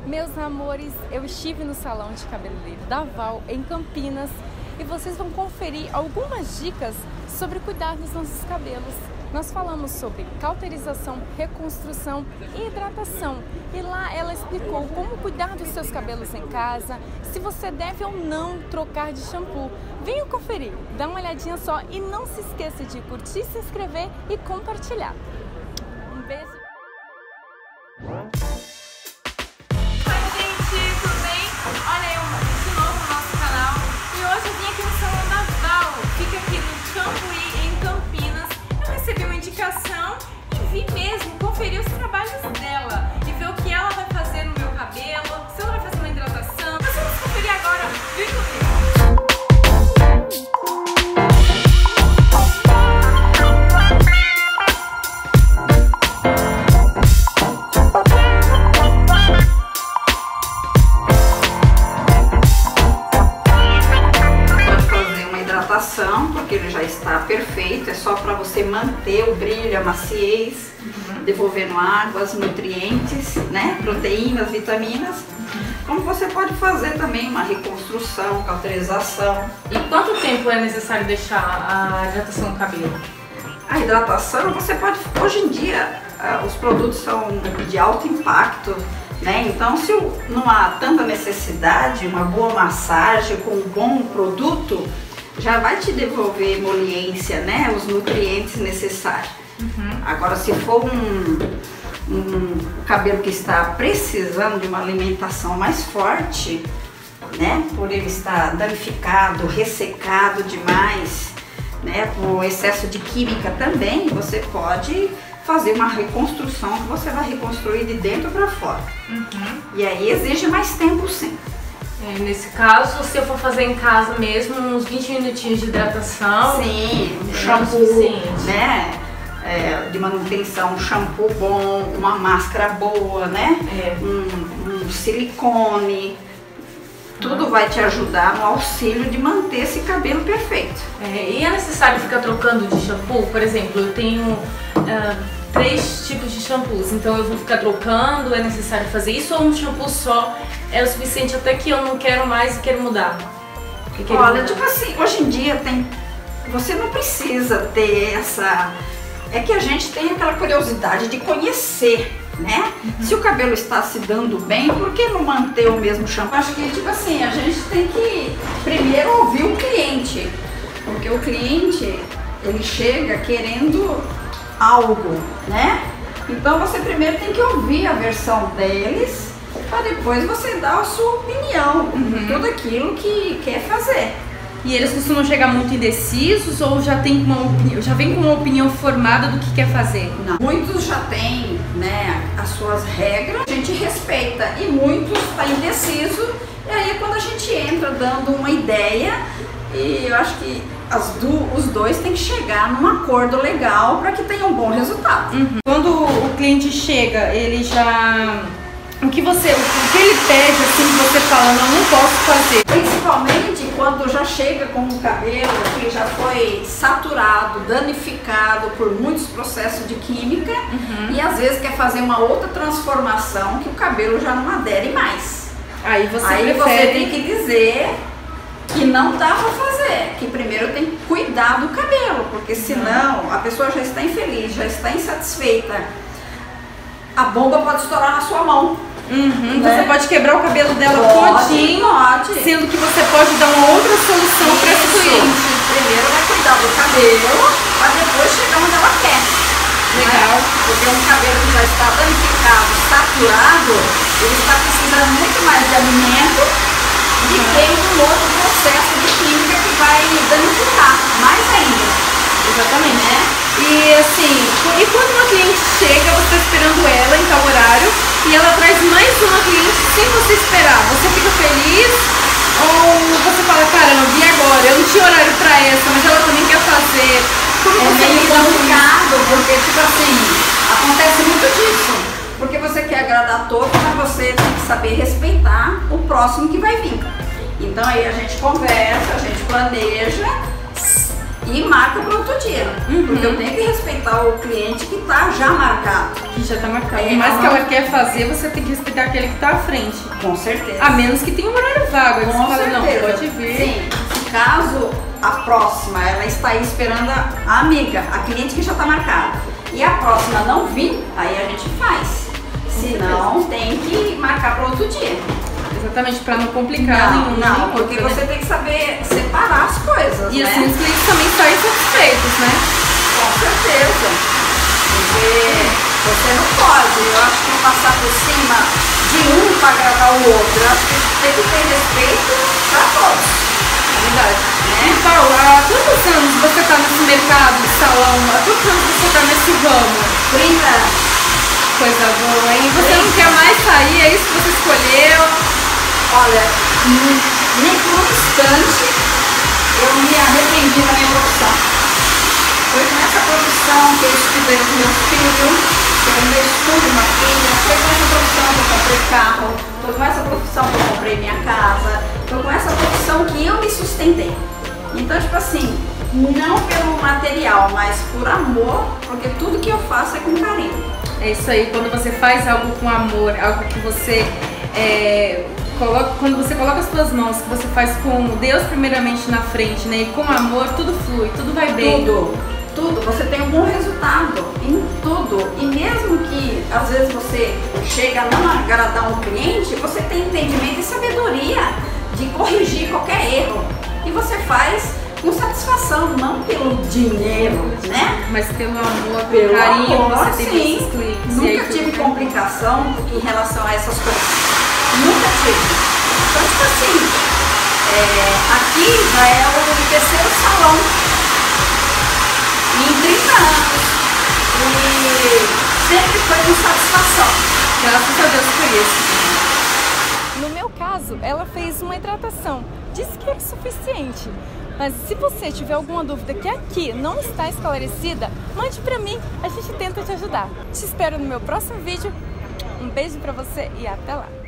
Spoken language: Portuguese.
Meus amores, eu estive no salão de cabeleireiro da Val, em Campinas, e vocês vão conferir algumas dicas sobre cuidar dos nossos cabelos. Nós falamos sobre cauterização, reconstrução e hidratação. E lá ela explicou como cuidar dos seus cabelos em casa, se você deve ou não trocar de shampoo. Venha conferir, dá uma olhadinha só e não se esqueça de curtir, se inscrever e compartilhar. Um beijo! E vi mesmo conferir os trabalhos dela e ver o que ela vai fazer no meu cabelo, se ela vai fazer uma hidratação. Nós vamos conferir agora. Vem comigo. Porque ele já está perfeito, é só para você manter o brilho, a maciez, devolvendo águas, nutrientes, né, proteínas, vitaminas. Como você pode fazer também uma reconstrução, cauterização. E quanto tempo é necessário deixar a hidratação no cabelo? A hidratação, você pode, hoje em dia, os produtos são de alto impacto, né? Então, se não há tanta necessidade, uma boa massagem com um bom produto, já vai te devolver emoliência, né? Os nutrientes necessários. Agora, se for um cabelo que está precisando de uma alimentação mais forte, né? Por ele estar danificado, ressecado demais, né? Por excesso de química também, você pode fazer uma reconstrução que você vai reconstruir de dentro para fora. E aí exige mais tempo, sim. Nesse caso, se eu for fazer em casa mesmo, uns 20 minutinhos de hidratação. Sim, um shampoo, né? De manutenção, um shampoo bom, uma máscara boa, né? Um silicone. Tudo vai te ajudar no auxílio de manter esse cabelo perfeito. E é necessário ficar trocando de shampoo? Por exemplo, eu tenho 3 tipos de shampoos, então eu vou ficar trocando, é necessário fazer isso, ou um shampoo só é o suficiente até que eu não quero mais e quero mudar? Olha, tipo assim, hoje em dia você não precisa ter essa... É que a gente tem aquela curiosidade de conhecer, né? Se o cabelo está se dando bem, por que não manter o mesmo shampoo? Acho que, tipo assim, a gente tem que primeiro ouvir o cliente, porque o cliente, ele chega querendo algo, né? Então você primeiro tem que ouvir a versão deles, para depois você dar a sua opinião, tudo aquilo que quer fazer. E eles costumam chegar muito indecisos ou já vem com uma opinião formada do que quer fazer? Não. Muitos já têm, né, as suas regras, a gente respeita, e muitos estão indecisos, e aí é quando a gente entra dando uma ideia, e eu acho que os dois têm que chegar num acordo legal para que tenha um bom resultado. Quando o cliente chega, ele já... O que ele pede, assim, que você fala, não posso fazer? Principalmente quando já chega com um cabelo que já foi saturado, danificado por muitos processos de química, e às vezes quer fazer uma outra transformação que o cabelo já não adere mais. Aí você tem que dizer que não dá pra fazer, que primeiro tem que cuidar do cabelo, porque senão a pessoa já está infeliz, já está insatisfeita, a bomba pode estourar na sua mão. Você pode quebrar o cabelo dela todinho, sendo que você pode dar uma outra solução para esse cliente. Primeiro vai cuidar do cabelo, para depois chegar onde ela quer. Legal. Porque um cabelo que já está danificado, saturado, ele está precisando muito mais de alimento do que um outro processo de química que vai danificar mais ainda. Exatamente, né? E assim, e quando uma cliente chega, você está esperando ela em tal horário e ela traz mais uma cliente sem você esperar, você fica feliz ou você fala, caramba, e agora? Eu não tinha horário para essa, mas ela também quer fazer. Como você meio complicado, porque tipo assim, acontece muito disso. Porque você quer agradar todos, mas você tem que saber respeitar o próximo que vai vir. Então aí a gente conversa, a gente planeja. e marca para outro dia. Porque eu tenho que respeitar o cliente que está já marcado. Que já tá marcado. Mas que ela quer fazer, você tem que respeitar aquele que tá à frente. Com certeza. A menos que tenha um horário vago. Aí você Com fala, certeza. não, pode vir. Sim. Caso a próxima, ela está aí esperando a amiga, a cliente que já está marcada, e a próxima não vir, aí a gente faz. Senão tem que marcar para outro dia. Exatamente, para não complicar nenhum. Não, porque você tem que saber separar as coisas, e né? assim os clientes também saem satisfeitos, né? Com certeza. Porque você não pode, eu acho que passar por cima de um para agradar o outro. Eu acho que tem que ter respeito para todos. É verdade. Né? E Paula, há quantos anos você está nesse mercado de salão? Há quantos anos você está nesse ramo? 30 anos. Coisa boa, hein? Você não quer mais sair, é isso que você escolheu? Olha, nem por um instante eu me arrependi da minha profissão. Foi nessa profissão que eu estudei com meu filho, que eu ainda estudo uma filha, foi com essa profissão que eu comprei carro, foi com essa profissão que eu comprei minha casa, foi com essa profissão que eu me sustentei. Então, tipo assim, não pelo material, mas por amor, porque tudo que eu faço é com carinho. É isso aí, quando você faz algo com amor, algo que você quando você coloca as suas mãos, que você faz com Deus primeiramente na frente, né? E com amor, tudo flui, tudo vai bem. Tudo, você tem um bom resultado em tudo. E mesmo que às vezes você chega a não agradar um cliente, você tem entendimento e sabedoria de corrigir qualquer erro. E você faz com satisfação, não pelo dinheiro, né? Mas pelo amor, Pelo carinho, amor, você tem sim. esses clientes. Nunca tive complicação em relação a essas coisas. Nunca tive. Então, tipo assim, aqui já é o terceiro salão em 30 anos. E sempre foi com satisfação. Graças a Deus por isso. No meu caso, ela fez uma hidratação. Disse que é suficiente. Mas se você tiver alguma dúvida que aqui não está esclarecida, mande pra mim, a gente tenta te ajudar. Te espero no meu próximo vídeo. Um beijo pra você e até lá!